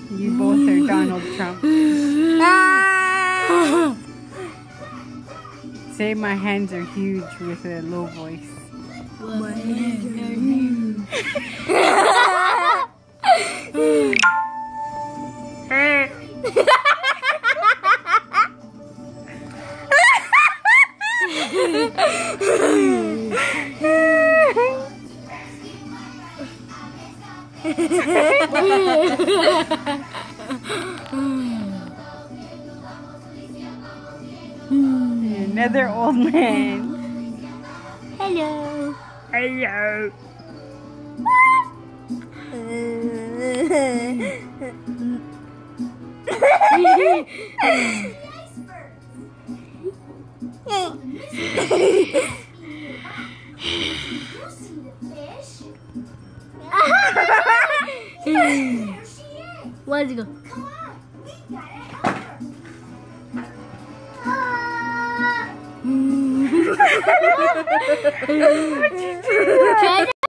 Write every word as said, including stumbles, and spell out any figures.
You both are Donald Trump. Say my hands are huge with a low voice. My hands are huge. Another old man. Hello. Hello. Where'd you go? Come on, we gotta help her. Try